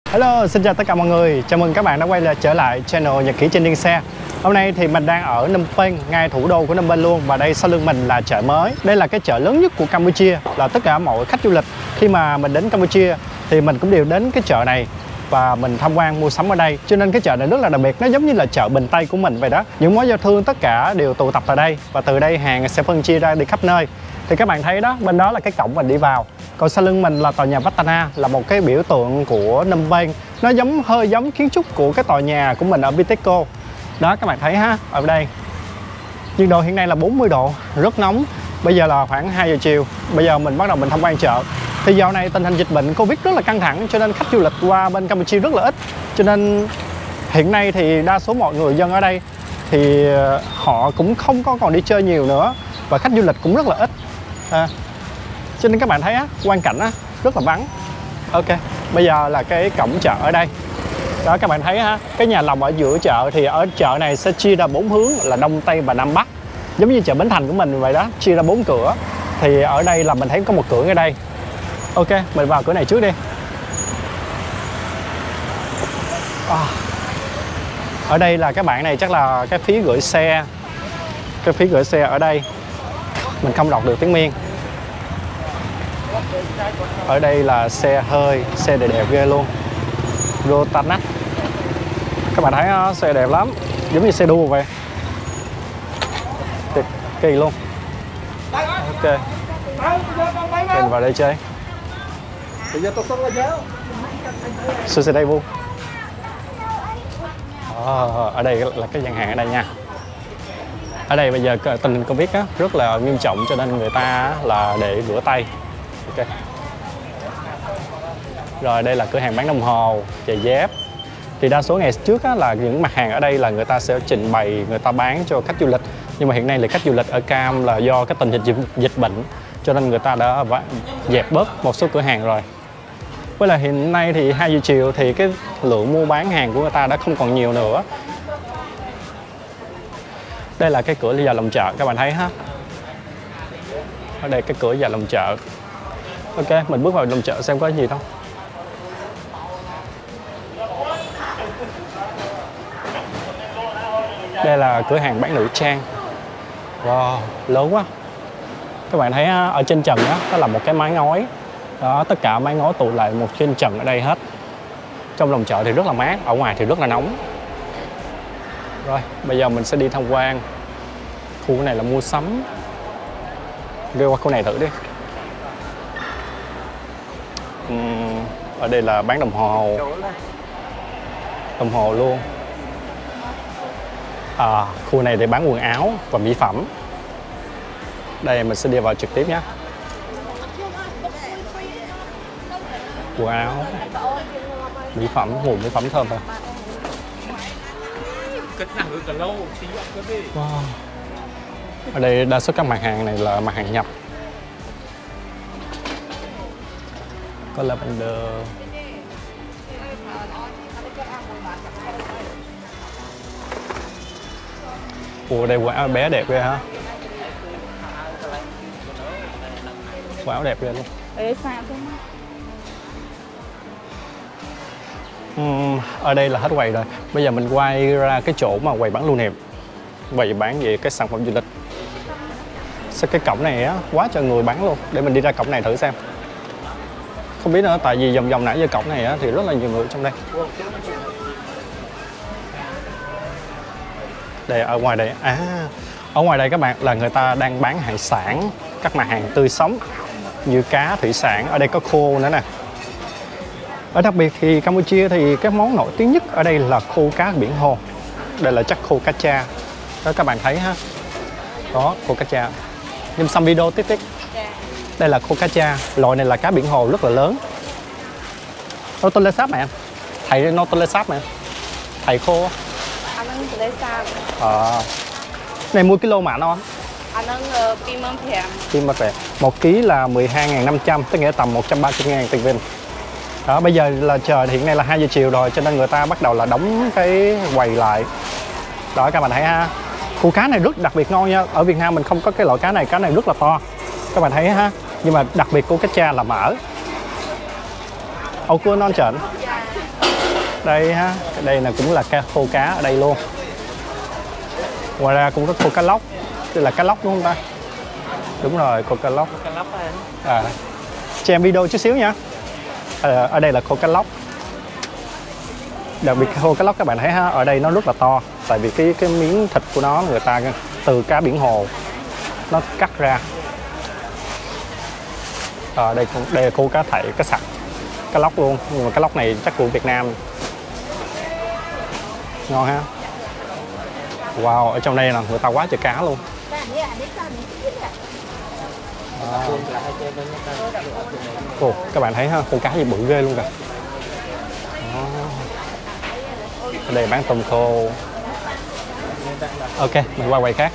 Hello, xin chào tất cả mọi người. Chào mừng các bạn đã quay trở lại channel Nhật Ký trên Điên Xe. Hôm nay thì mình đang ở Phnom Penh, ngay thủ đô của Phnom Penh luôn. Và đây sau lưng mình là chợ mới. Đây là cái chợ lớn nhất của Campuchia. Là tất cả mọi khách du lịch khi mà mình đến Campuchia thì mình cũng đều đến cái chợ này và mình tham quan mua sắm ở đây. Cho nên cái chợ này rất là đặc biệt. Nó giống như là chợ Bình Tây của mình vậy đó. Những mối giao thương tất cả đều tụ tập tại đây. Và từ đây hàng sẽ phân chia ra đi khắp nơi. Thì các bạn thấy đó, bên đó là cái cổng mình đi vào. Còn sau lưng mình là tòa nhà Vattana, là một cái biểu tượng của Phnom Penh. Nó hơi giống kiến trúc của cái tòa nhà của mình ở Bitexco. Đó các bạn thấy ha, ở đây. Nhiệt độ hiện nay là 40 độ, rất nóng. Bây giờ là khoảng 2 giờ chiều. Bây giờ mình bắt đầu mình tham quan chợ. Thì dạo này tình hình dịch bệnh Covid rất là căng thẳng, cho nên khách du lịch qua bên Campuchia rất là ít. Cho nên hiện nay thì đa số mọi người dân ở đây thì họ cũng không có còn đi chơi nhiều nữa. Và khách du lịch cũng rất là ít. Cho nên các bạn thấy á, quang cảnh á, rất là vắng. Ok, bây giờ là cái cổng chợ ở đây. Đó các bạn thấy ha, cái nhà lồng ở giữa chợ thì ở chợ này sẽ chia ra 4 hướng là Đông, Tây và Nam Bắc. Giống như chợ Bến Thành của mình vậy đó, chia ra 4 cửa. Thì ở đây là mình thấy có một cửa ở đây. Ok, mình vào cửa này trước đi. Ở đây là các bạn này chắc là cái phí gửi xe. Cái phí gửi xe ở đây. Mình không đọc được tiếng Miên. Ở đây là xe hơi, xe đẹp ghê luôn. Rotanak. Các bạn thấy đó, xe đẹp lắm, giống như xe đua vậy. Kỳ luôn. Ok, mình vào đây chơi. Xe đây vu. Ở đây là cái gian hàng ở đây nha. Ở đây bây giờ tình hình Covid á, rất là nghiêm trọng cho nên người ta là để rửa tay. Ok. Rồi đây là cửa hàng bán đồng hồ, giày dép. Thì đa số ngày trước á, là những mặt hàng ở đây là người ta sẽ trình bày, người ta bán cho khách du lịch. Nhưng mà hiện nay là khách du lịch ở Cam là do cái tình hình dịch bệnh cho nên người ta đã dẹp bớt một số cửa hàng rồi. Với là hiện nay thì 2 giờ chiều thì cái lượng mua bán hàng của người ta đã không còn nhiều nữa. Đây là cái cửa vào lòng chợ, các bạn thấy ha. Ở đây cái cửa vào lòng chợ. Ok, mình bước vào lòng chợ xem có gì đâu. Đây là cửa hàng bán nữ trang. Wow, lớn quá. Các bạn thấy ở trên trần đó, đó là một cái mái ngói. Đó, tất cả mái ngói tụ lại một trên trần ở đây hết. Trong lòng chợ thì rất là mát, ở ngoài thì rất là nóng. Rồi, bây giờ mình sẽ đi tham quan. Khu này là mua sắm. Đi qua khu này thử đi. Ở đây là bán đồng hồ. Đồng hồ luôn. Khu này để bán quần áo và mỹ phẩm. Đây mình sẽ đi vào trực tiếp nhé. Quần áo, mỹ phẩm, mùi mỹ phẩm thơm thôi. Wow. Ở đây đa số các mặt hàng này là mặt hàng nhập. Có lavender. Ủa đây quần áo bé đẹp ghê ha. Quần áo đẹp ghê luôn. Ở đây là hết quầy rồi. Bây giờ mình quay ra cái chỗ mà quầy bán lưu niệm. Quầy bán về cái sản phẩm du lịch. Sao cái cổng này á, quá trời người bán luôn. Để mình đi ra cổng này thử xem. Không biết nữa, tại vì vòng nãy giờ cổng này á, thì rất là nhiều người trong đây. Đây ở ngoài đây, ở ngoài đây các bạn là người ta đang bán hải sản, các mặt hàng tươi sống như cá, thủy sản. Ở đây có khô nữa nè. Ở đặc biệt thì Campuchia thì cái món nổi tiếng nhất ở đây là khô cá biển hồ. Đây là chắc khô cá cha. Đó các bạn thấy ha. Đó, khô cá cha. Nhưng xong video tích. Đây là khô cá cha. Loại này là cá biển hồ rất là lớn. Nó tôi lên sáp mẹ. Thầy nó tôi lên sáp mẹ. Thầy khô. Này mua kilo mà nó. Một ký là 12.500, tức nghĩa tầm 130.000 tiền Việt. Đó, bây giờ là trời hiện nay là 2 giờ chiều rồi cho nên người ta bắt đầu là đóng cái quầy lại. Đó các bạn thấy ha. Cua cá này rất đặc biệt ngon nha. Ở Việt Nam mình không có cái loại cá này rất là to. Các bạn thấy ha. Nhưng mà đặc biệt của cá cha là mỡ. Âu cua non trển. Đây ha, đây là cũng là khô cá ở đây luôn. Ngoài ra cũng có khô cá lóc. Đây là cá lóc đúng không ta? Đúng rồi, khô cá lóc. Cho em video chút xíu nha. Ở đây là khô cá lóc. Đặc biệt khô cá lóc các bạn thấy ha, ở đây nó rất là to. Tại vì cái miếng thịt của nó người ta từ cá biển hồ nó cắt ra. Đây là khô cá thảy, cá sặc, cá lóc luôn. Nhưng mà cá lóc này chắc của Việt Nam. Ngon ha. Wow, ở trong đây là người ta quá trời cá luôn. Các bạn thấy ha, con cá gì bự ghê luôn kìa. Ở đây bán tôm khô. Ok, mình qua quầy khác.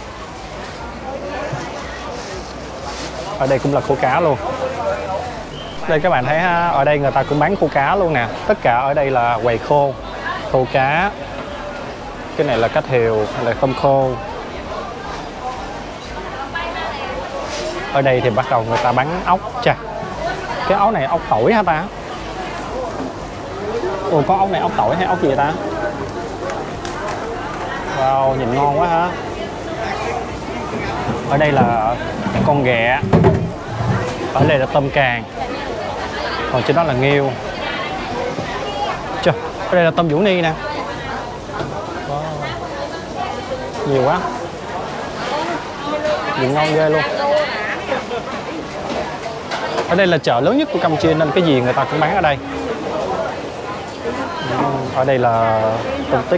Ở đây cũng là khô cá luôn. Đây các bạn thấy ha, ở đây người ta cũng bán khô cá luôn nè. Tất cả ở đây là quầy khô cá. Cái này là cá thìu, là tôm khô. Ở đây thì bắt đầu người ta bán ốc. Chà, cái ốc này ốc tỏi hả ta? Ồ, con ốc này ốc tỏi hay ốc gì vậy ta? Wow, nhìn ngon quá ha. Ở đây là con ghẹ. Ở đây là tôm càng. Còn trên đó là nghêu. Trời, ở đây là tôm Vũ Ni nè. Wow. Nhiều quá. Nhìn ngon ghê luôn. Ở đây là chợ lớn nhất của Campuchia nên cái gì người ta cũng bán ở đây. Ở đây là tôm tích.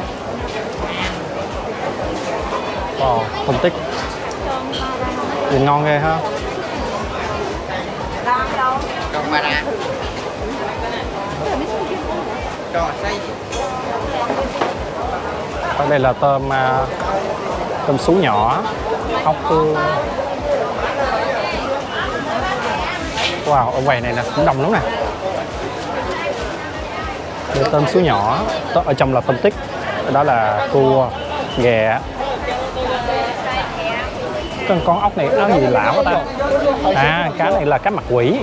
Wow, tôm tích. Nhìn ngon ghê ha. Ở đây là tôm sú nhỏ, ốc tương. Wow, ở quầy này nè cũng đông lắm nè. Đây tôm sú nhỏ, ở trong là tôm tích, đó là cua, ghẹ. Con ốc này nó gì lạ quá ta. Cá này là cá mặt quỷ.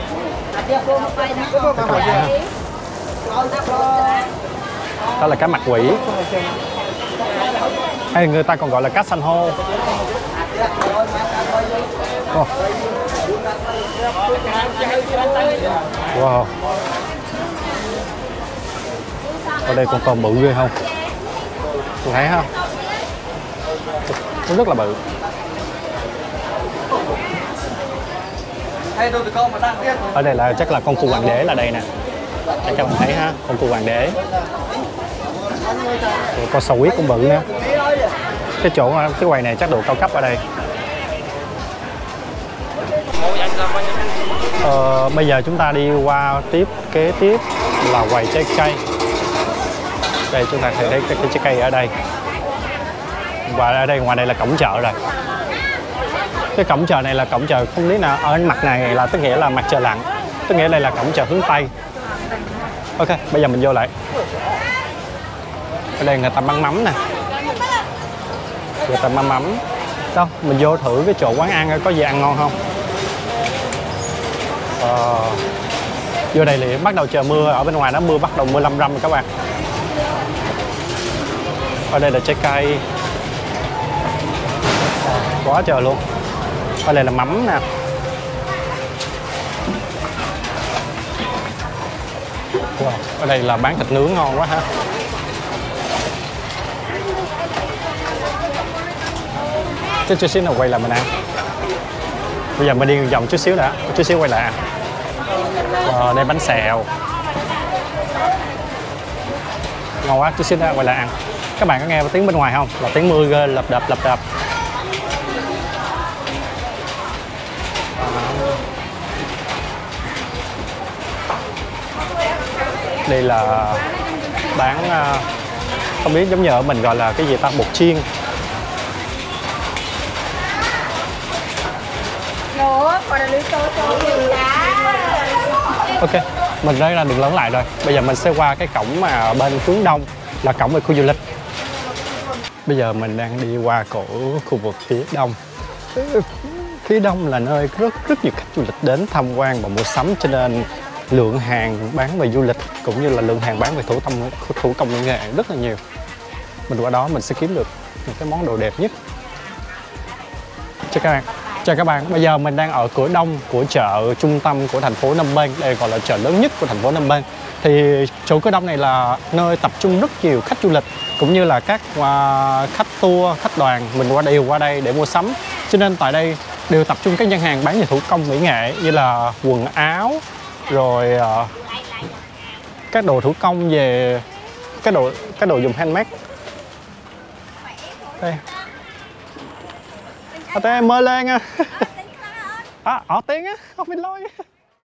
Đó là cá mặt quỷ. Hay người ta còn gọi là cá san hô. Wow. Ở đây con tôm bự ghê không? Tôi thấy không? Nó rất là bự. Ở đây là chắc là con cua hoàng đế là đây nè. Để các bạn thấy ha, con cua hoàng đế. Rồi con sò huyết cũng bự nữa. Cái quầy này chắc độ cao cấp ở đây. Bây giờ chúng ta đi qua kế tiếp là quầy trái cây. Đây chúng ta thấy cái trái cây ở đây. Và ở đây ngoài đây là cổng chợ rồi. Cái cổng chợ này là cổng chợ không biết nào, ở mặt này là tức nghĩa là mặt trời lặn, tức nghĩa đây là cổng chợ hướng Tây. Ok, bây giờ mình vô lại. Ở đây người ta bán mắm nè. Người ta bán mắm. Đâu, mình vô thử cái chỗ quán ăn có gì ăn ngon không? Vô đây thì bắt đầu trời mưa, ở bên ngoài nó mưa bắt đầu mưa lâm râm rồi các bạn. Ở đây là trái cây. Quá trời luôn. Ở đây là mắm nè. Wow. Ở đây là bán thịt nướng ngon quá ha. Chút xíu nào quay lại mình ăn. Bây giờ mình đi vòng chút xíu đã, chút xíu quay lại ăn. Đây bánh xèo. Ngon quá, chút xíu nữa quay lại ăn. Các bạn có nghe tiếng bên ngoài không? Là tiếng mưa ghê, lập đập. Đây là bán không biết giống như ở mình gọi là cái gì ta, bột chiên. Ok, mình đây là đường lớn lại rồi. Bây giờ mình sẽ qua cái cổng mà ở bên hướng đông là cổng về khu du lịch. Bây giờ mình đang đi qua khu vực phía đông. Phía đông là nơi rất nhiều khách du lịch đến tham quan và mua sắm, cho nên lượng hàng bán về du lịch cũng như là lượng hàng bán về thủ công mỹ nghệ rất là nhiều. Mình qua đó mình sẽ kiếm được những cái món đồ đẹp nhất. Chào các bạn, bây giờ mình đang ở cửa đông của chợ trung tâm của thành phố Phnom Penh. Đây gọi là chợ lớn nhất của thành phố Phnom Penh. Thì chỗ cửa đông này là nơi tập trung rất nhiều khách du lịch cũng như là các khách tour, khách đoàn mình đều qua đây để mua sắm. Cho nên tại đây đều tập trung các gian hàng bán về thủ công mỹ nghệ như là quần áo, rồi các đồ thủ công về các đồ dùng handmade. Đây. Ở đây mới lên á. Ở tiếng á, không biết lôi.